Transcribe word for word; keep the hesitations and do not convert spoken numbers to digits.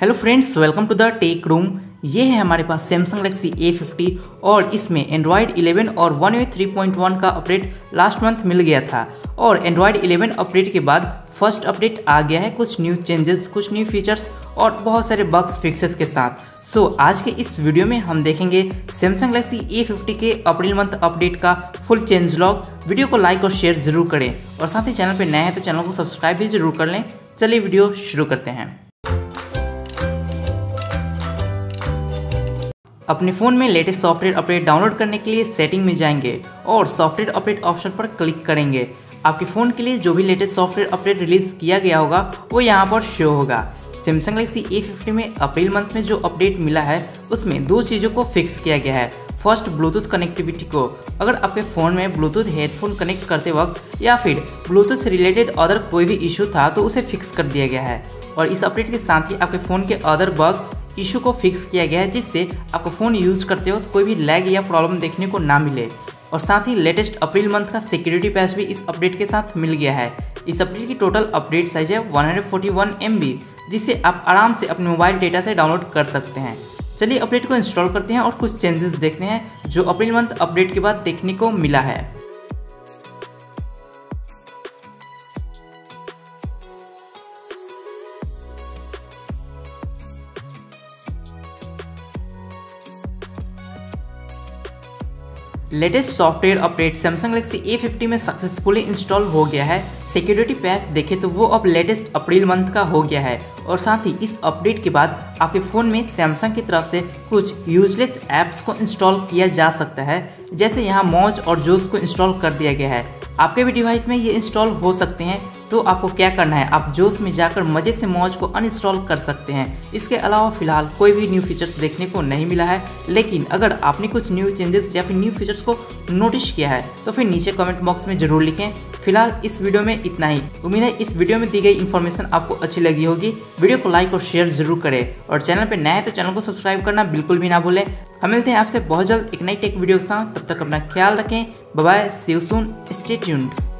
Hello friends, welcome to the tech room. ये है हमारे पास सैमसंग गैलेक्सी ए फिफ्टी और इसमें एंड्रॉयड इलेवन और One UI three point one का अपडेट लास्ट मंथ मिल गया था और एंड्रॉयड इलेवन अपडेट के बाद फर्स्ट अपडेट आ गया है कुछ न्यू चेंजेस, कुछ न्यू फीचर्स और बहुत सारे बग्स फिक्सेस के साथ। सो so, आज के इस वीडियो में हम देखेंगे सैमसंग गैलेक्सी ए फिफ्टी के अप्रैल मंथ अपडेट का फुल चेंज लॉग। वीडियो को लाइक और शेयर जरूर करें और साथ ही चैनल पर नए हैं तो चैनल को सब्सक्राइब भी जरूर कर लें। चलिए वीडियो शुरू करते हैं। अपने फ़ोन में लेटेस्ट सॉफ्टवेयर अपडेट डाउनलोड करने के लिए सेटिंग में जाएंगे और सॉफ्टवेयर अपडेट ऑप्शन पर क्लिक करेंगे। आपके फ़ोन के लिए जो भी लेटेस्ट सॉफ्टवेयर अपडेट रिलीज़ किया गया होगा वो यहाँ पर शो होगा। सैमसंग गैलेक्सी ए फिफ्टी में अप्रैल मंथ में जो अपडेट मिला है उसमें दो चीज़ों को फिक्स किया गया है। फर्स्ट, ब्लूटूथ कनेक्टिविटी को। अगर आपके फ़ोन में ब्लूटूथ हेडफोन कनेक्ट करते वक्त या फिर ब्लूटूथ से रिलेटेड अदर कोई भी इशू था तो उसे फिक्स कर दिया गया है और इस अपडेट के साथ ही आपके फ़ोन के अदर बग्स इशू को फिक्स किया गया है जिससे आपको फ़ोन यूज़ करते वक्त कोई भी लैग या प्रॉब्लम देखने को ना मिले। और साथ ही लेटेस्ट अप्रैल मंथ का सिक्योरिटी पैच भी इस अपडेट के साथ मिल गया है। इस अपडेट की टोटल अपडेट साइज है वन फोर्टी वन एम बी, जिसे आप आराम से अपने मोबाइल डेटा से डाउनलोड कर सकते हैं। चलिए अपडेट को इंस्टॉल करते हैं और कुछ चेंजेस देखते हैं जो अप्रैल मंथ अपडेट के बाद देखने को मिला है। Latest software update Samsung Galaxy A fifty में सक्सेसफुली इंस्टॉल हो गया है। सिक्योरिटी पैच देखें तो वो अब लेटेस्ट अप्रैल मंथ का हो गया है और साथ ही इस अपडेट के बाद आपके फ़ोन में सैमसंग की तरफ से कुछ यूजलेस ऐप्स को इंस्टॉल किया जा सकता है, जैसे यहाँ मौज और जोश को इंस्टॉल कर दिया गया है। आपके भी डिवाइस में ये इंस्टॉल हो सकते हैं, तो आपको क्या करना है, आप जोश में जाकर मज़े से मौज को अनइंस्टॉल कर सकते हैं। इसके अलावा फिलहाल कोई भी न्यू फीचर्स देखने को नहीं मिला है, लेकिन अगर आपने कुछ न्यू चेंजेस या फिर न्यू फीचर्स को नोटिस किया है तो फिर नीचे कमेंट बॉक्स में ज़रूर लिखें। फिलहाल इस वीडियो में इतना ही। उम्मीद है इस वीडियो में दी गई इन्फॉर्मेशन आपको अच्छी लगी होगी। वीडियो को लाइक और शेयर जरूर करें और चैनल पर नए हैं तो चैनल को सब्सक्राइब करना बिल्कुल भी ना भूलें। हम मिलते हैं आपसे बहुत जल्द एक नई टेक वीडियो के साथ। तब तक अपना ख्याल रखें। Bye bye, see you soon, stay tuned.